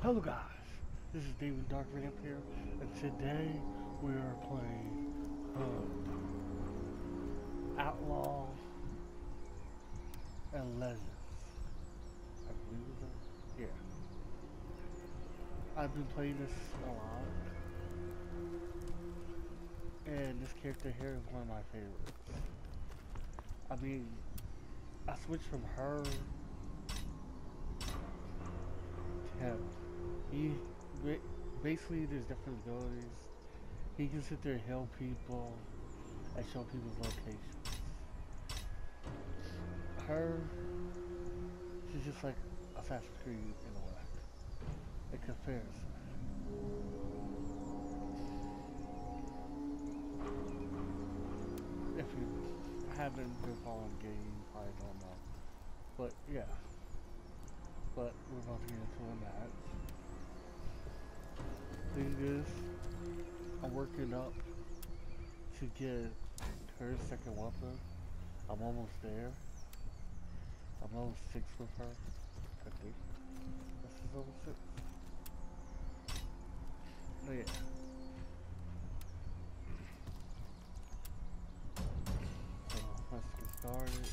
Hello guys, this is David Dark Ramp here, and today we are playing Outlaw and Legends. I believe it's yeah. I've been playing this a lot, and this character here is one of my favorites. I mean, I switched from her to him. He basically there's different abilities. He can sit there and heal people and show people's locations. Her, she's just like Assassin's Creed in a way. In comparison. If you haven't been following the game, you probably don't know. But yeah. But we're about to get into a match. Thing is, I'm working up to get her second weapon. I'm almost there. I'm level 6 with her, I think. This is level 6. Oh yeah. So let's get started.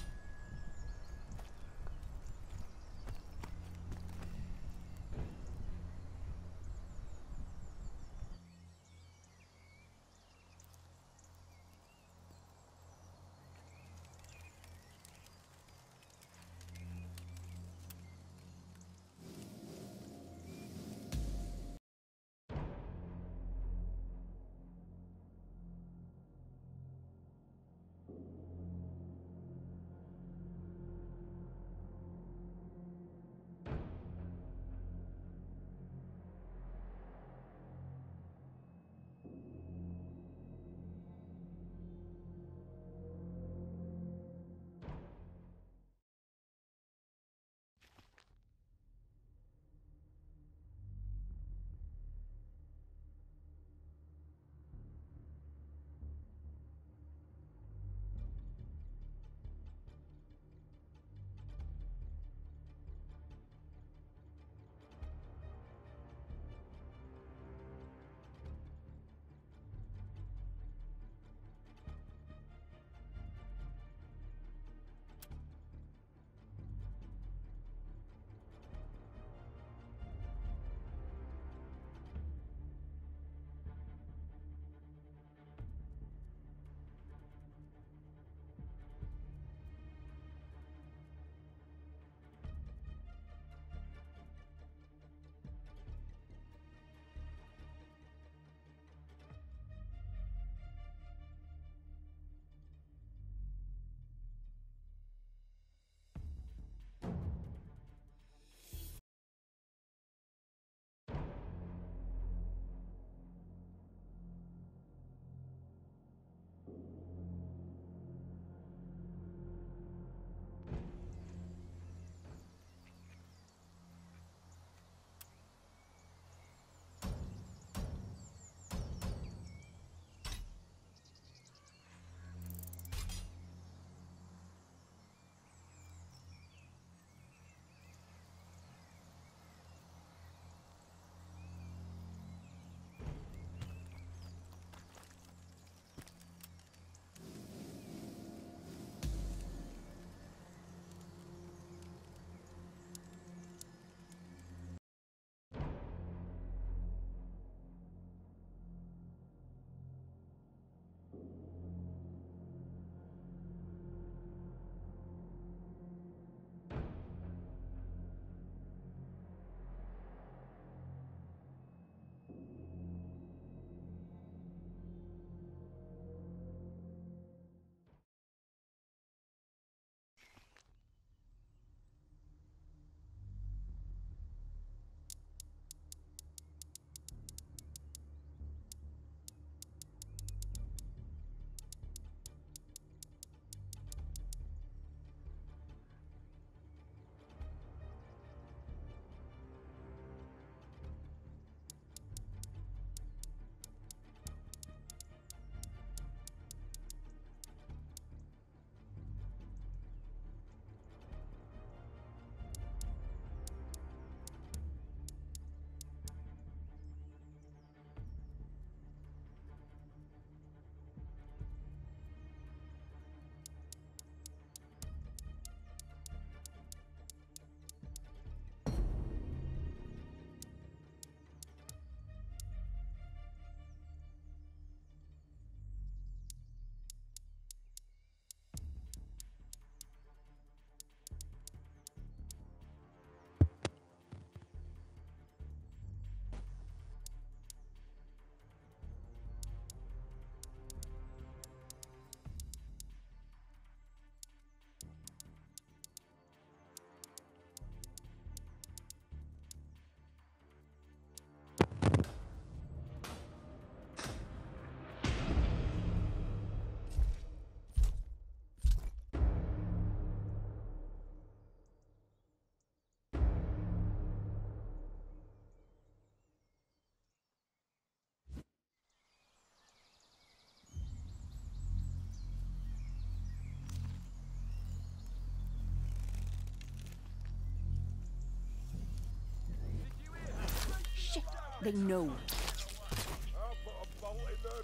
They know. I'll put a bolt in them.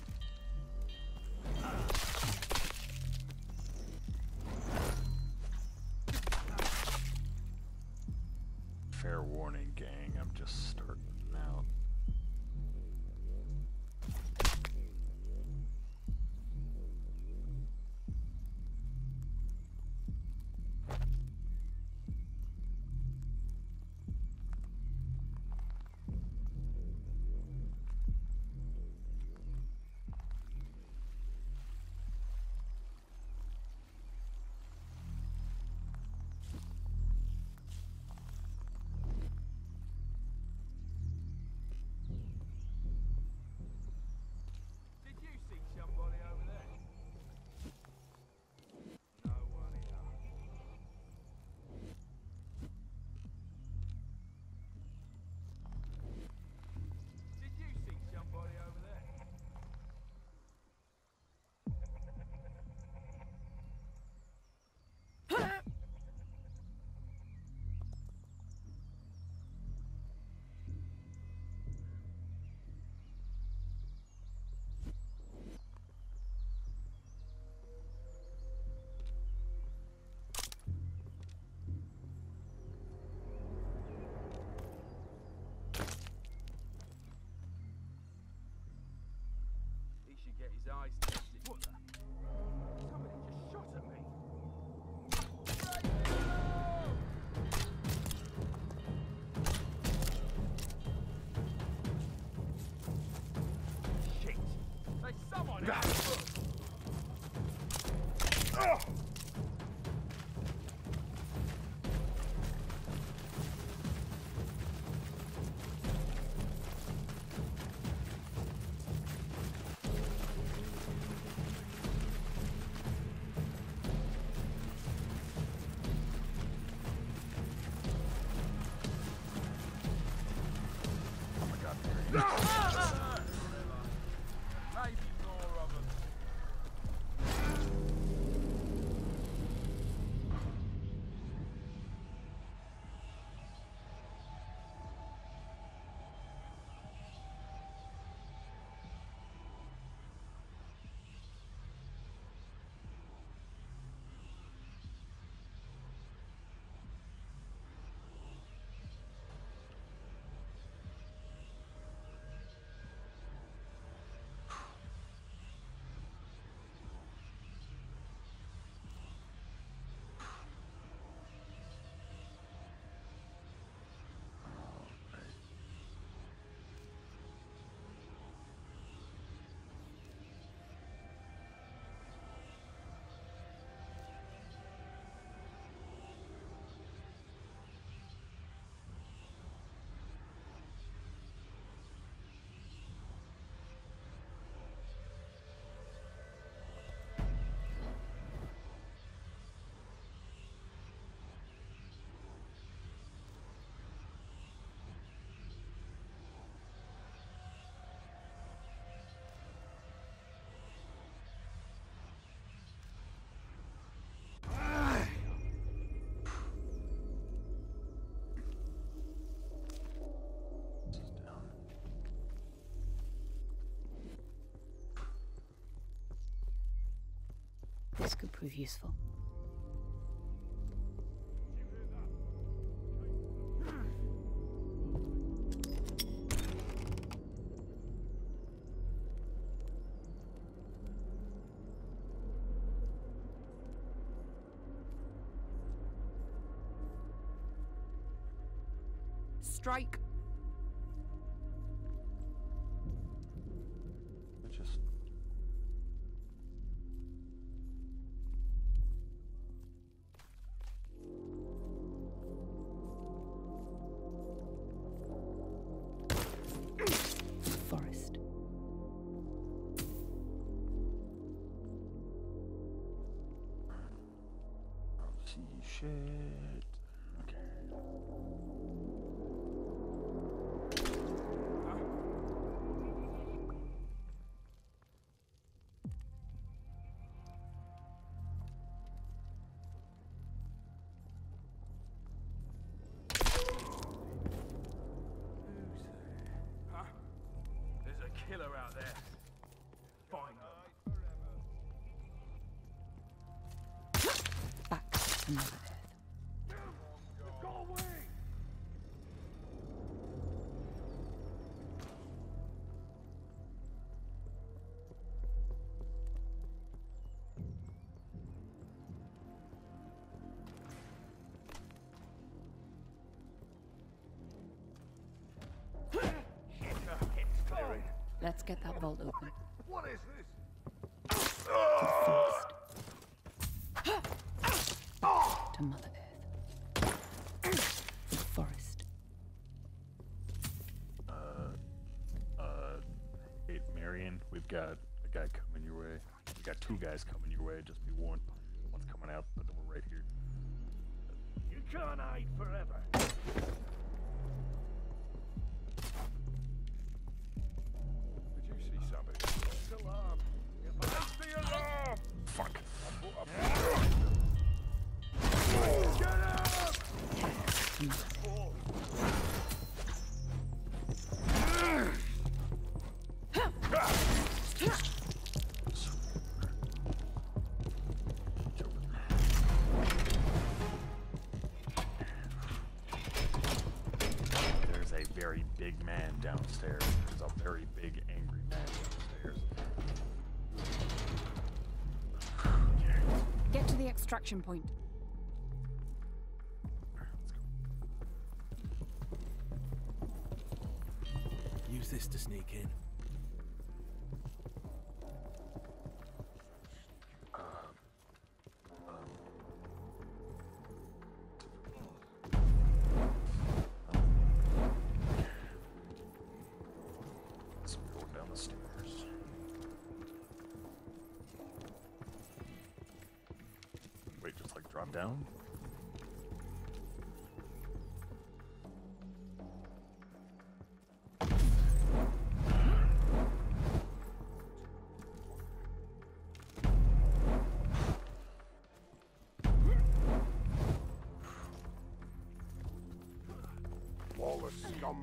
Fair warning, gang. I'm just starting out. Get his eyes tested. What the? Somebody just shot at me. Shit! There's someone out of maybe more of them. This could prove useful. Strike. Just Forest. see shit. Okay. Huh? to Mother Earth. Go away! Let's get that vault open. What is this? To Mother Earth. The forest. Hey, Marion, we've got a guy coming your way. We got two guys coming your way. Just be warned. One's coming out, but then we're right here. You can't hide forever. Did you see something? It's alarm. If I see alarm! Fuck. Get out! To Mother Earth. There's a very big man downstairs. There's a very big angry man downstairs. Get to the extraction point. Use this to sneak in. Let's go down the stairs. Wait, just like drop down? Lawless scum.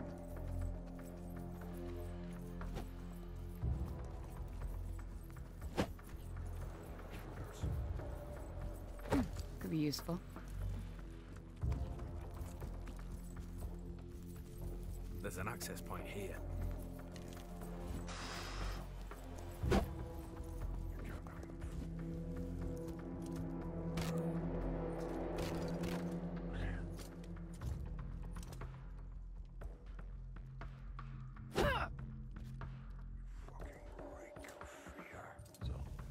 Could be useful. There's an access point here. So.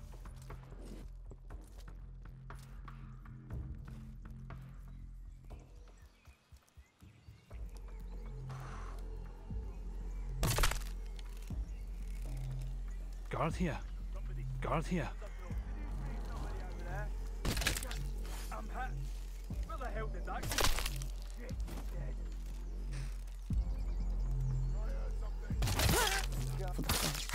Guard here. Guard here. I'm hit. Where the hell did that go? Shit, he's dead. For the forest.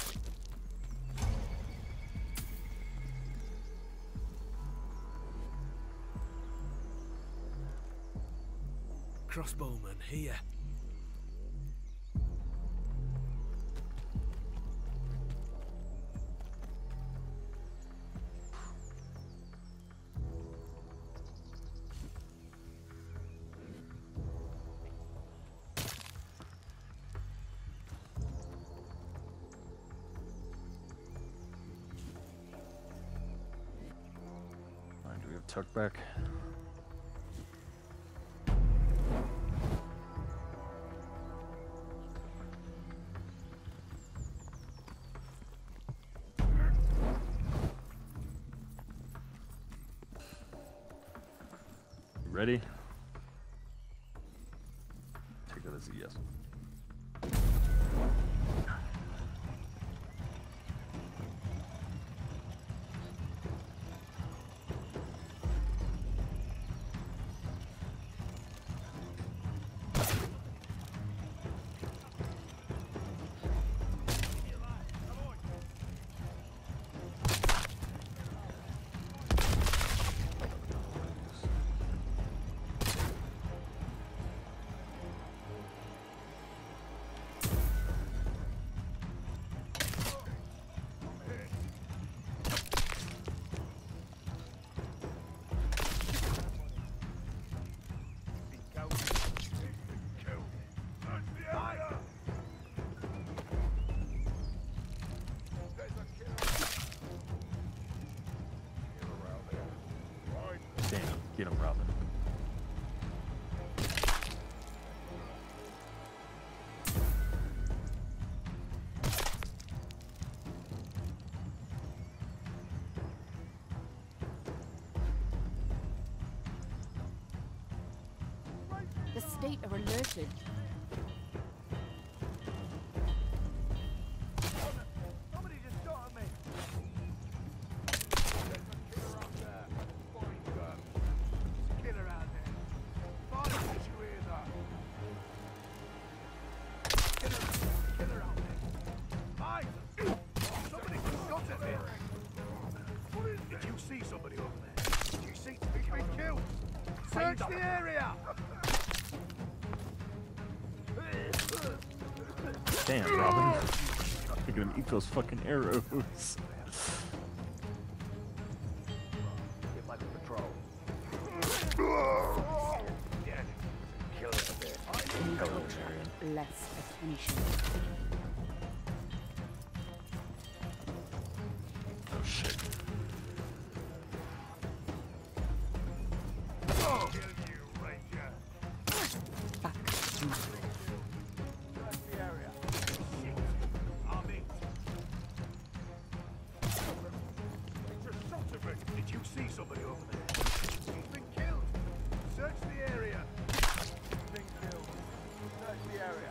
Crossbowman here. Alright, do we have tuck back? You ready? Take that as a yes. Get him, Robin. The state are alerted. Somebody just shot at me. There's a killer out there. Find her. There's a killer out there. Find her. Did you hear that? Killer out there. Find her. Somebody just shot at me. Did you see somebody over there? Did you see? He's been killed. Search the area. Damn, Robin. You're gonna eat those fucking arrows. Get back to patrol. Yeah. Killer out there. Hello, Marion. Less attention. Oh shit. Oh, kill you, Ranger. Back to me. Search the area. Shit. I'm in. He just shot at me. Did you see somebody over there? He's been killed. Search the area. He's been killed. Search the area.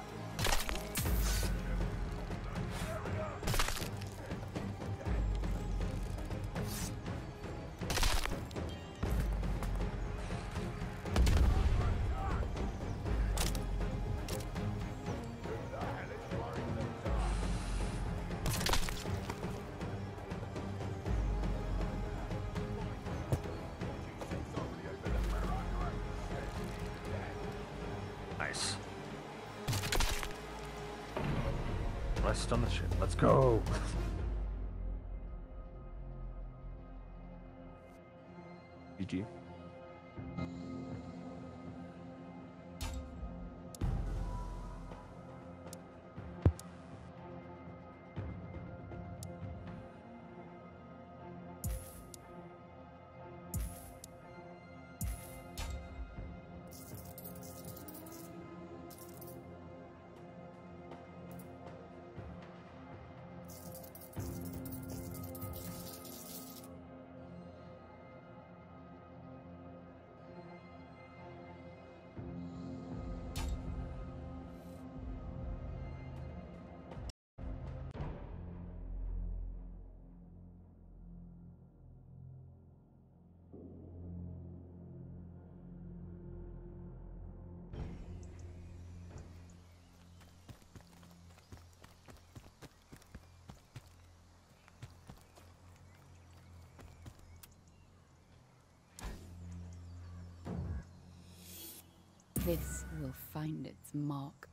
Nice. Rest on the ship. Let's go. GG. This will find its mark.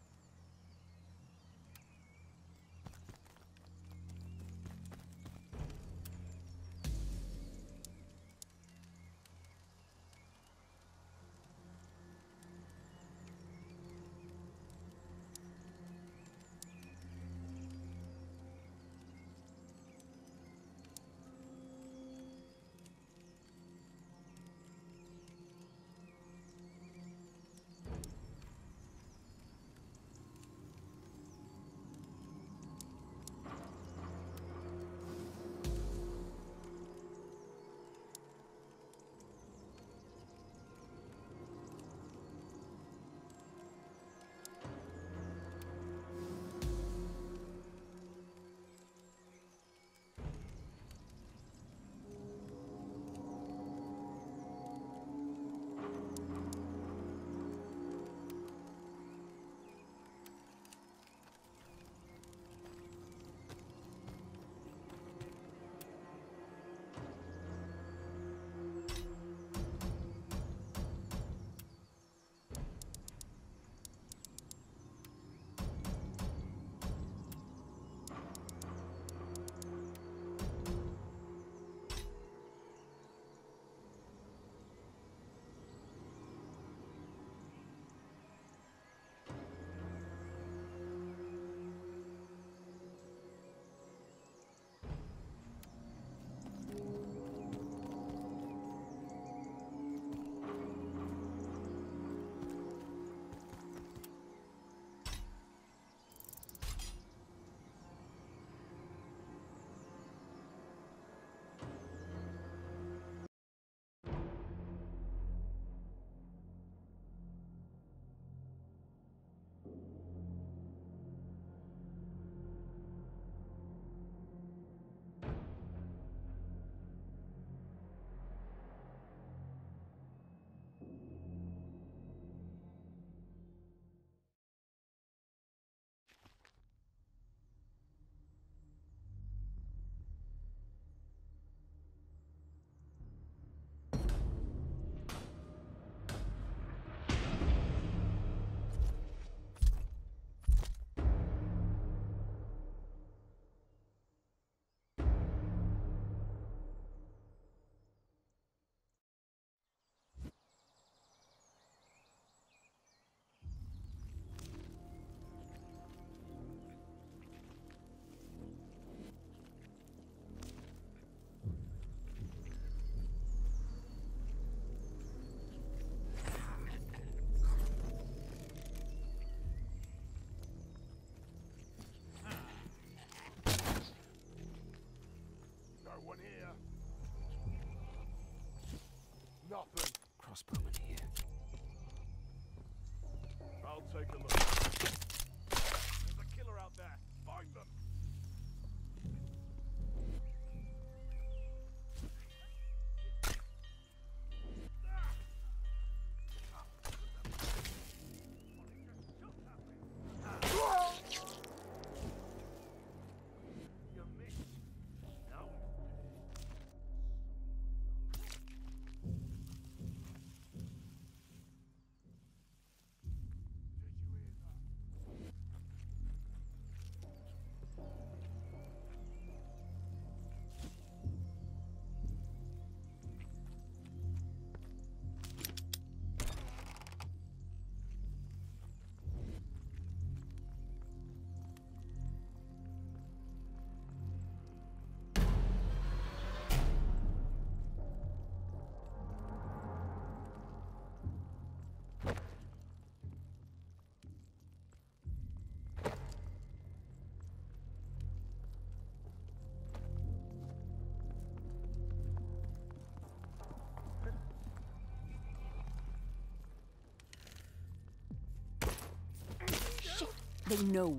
They know.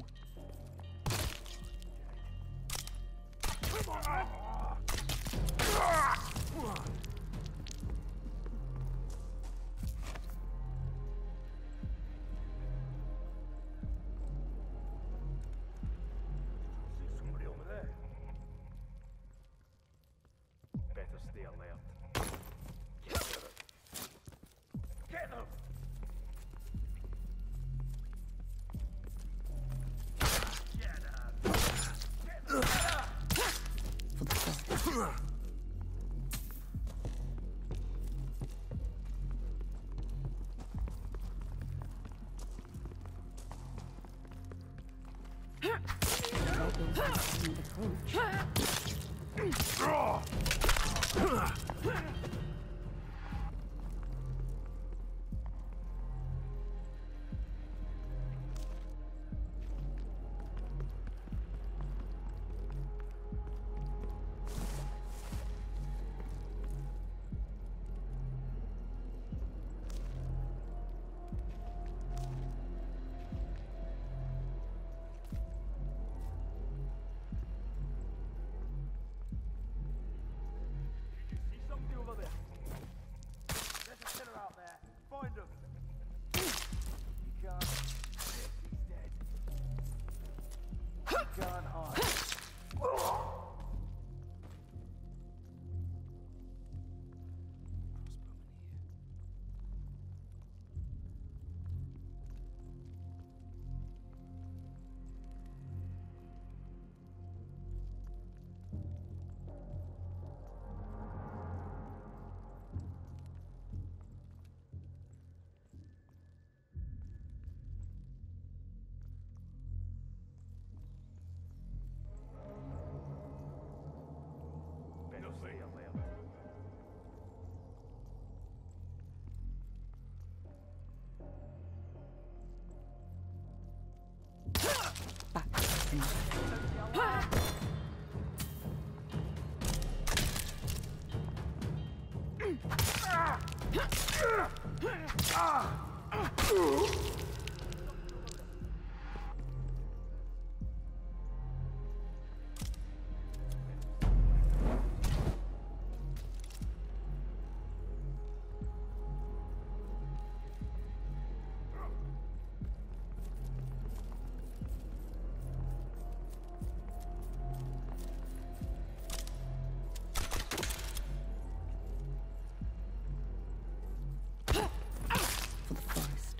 See somebody over there. Better stay alert. Get them! Get them! For the forest. See somebody over there. There's a killer out there. Find him. You can't. He's dead. You can't hide. Better stay alert. Back to Mother. For the forest.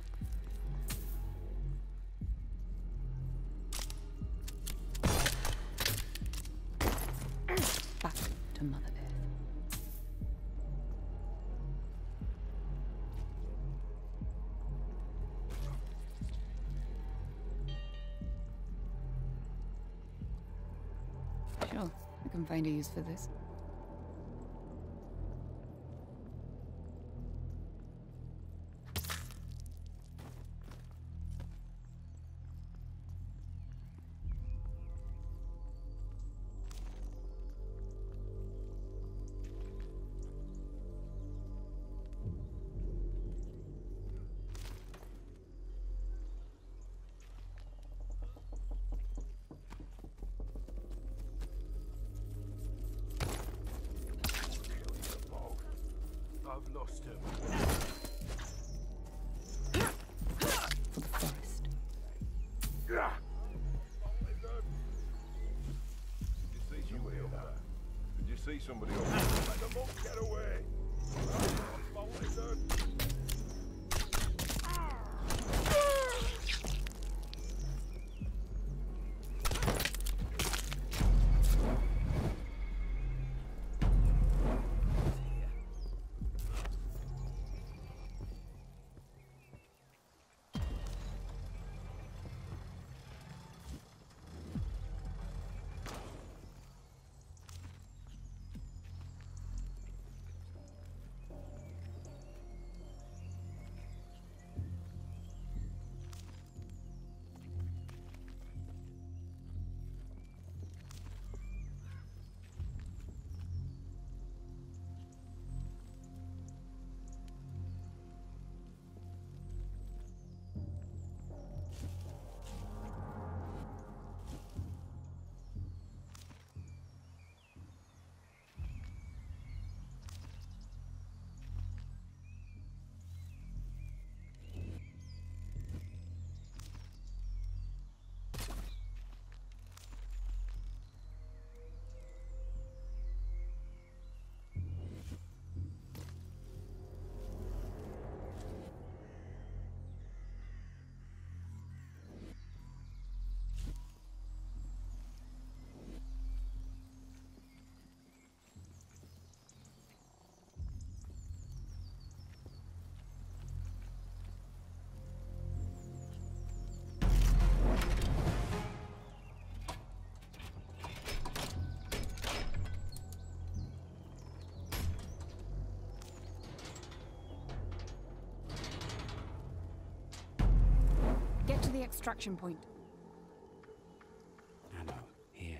Back to Mother Earth. Sure, I can find a use for this. I've lost him. For the forest. Did you see somebody over there? Did you see somebody over there? Let them all get away! extraction point. Ammo, here.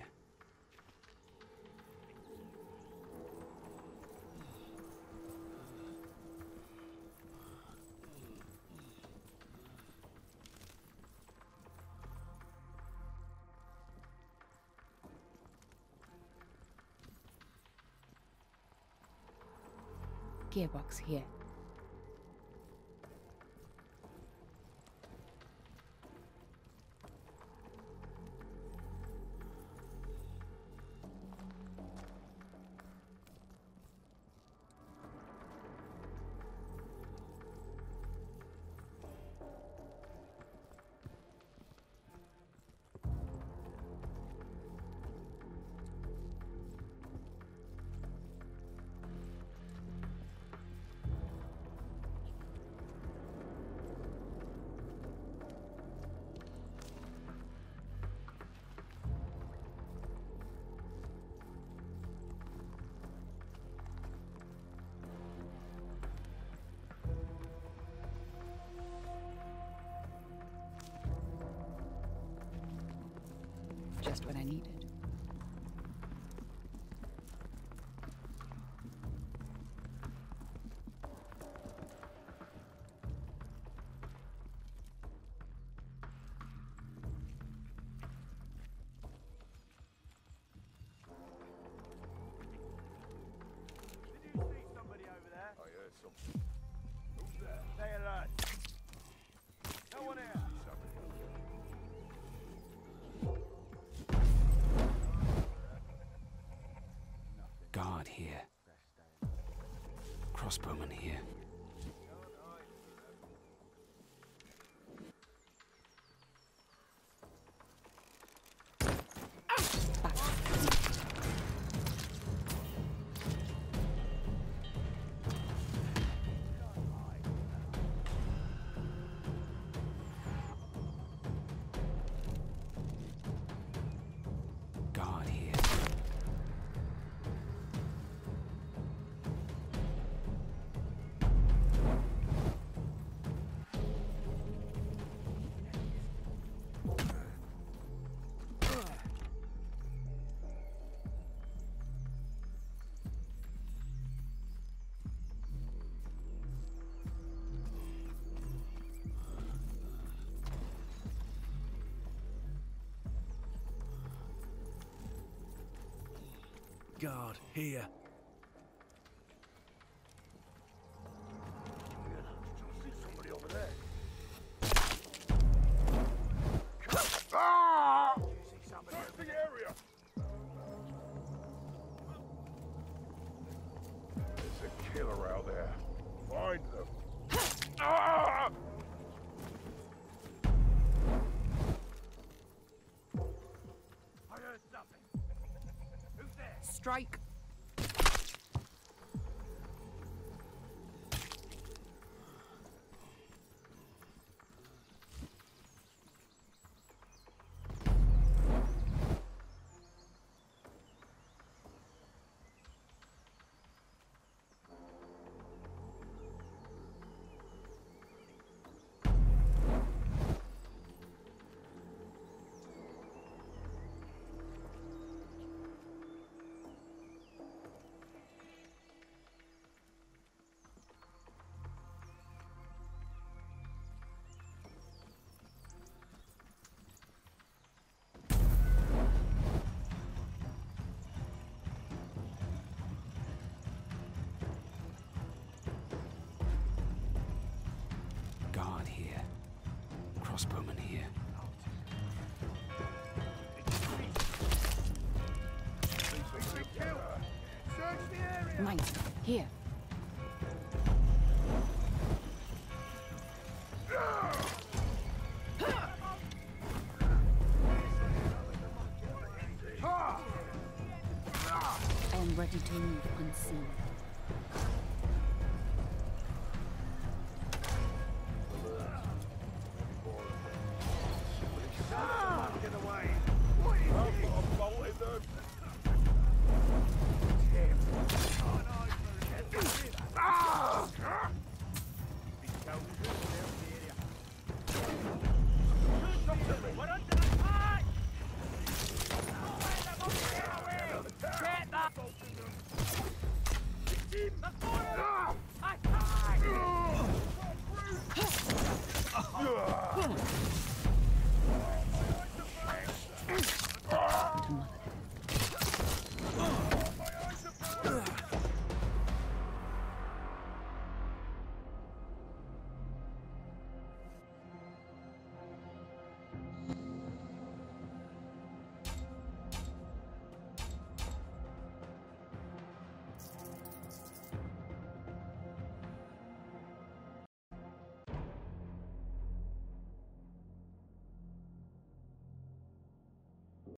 Gearbox here. Just what I needed. Did you see somebody over there? I heard something. Who's there? Stay alert. No one here. Guard here. Crossbowman here. Guard here. Guard here. See somebody over there. Ah! Did you see somebody Search over the there? area! There's a killer out there. Find them. Ah! I heard something. Who's there? Strike. Guard here. Crossbowman here. He's been killed. Search the area. Mine. Here. I am ready to move unseen. Get away. I've bolted them. Him. Oh, no,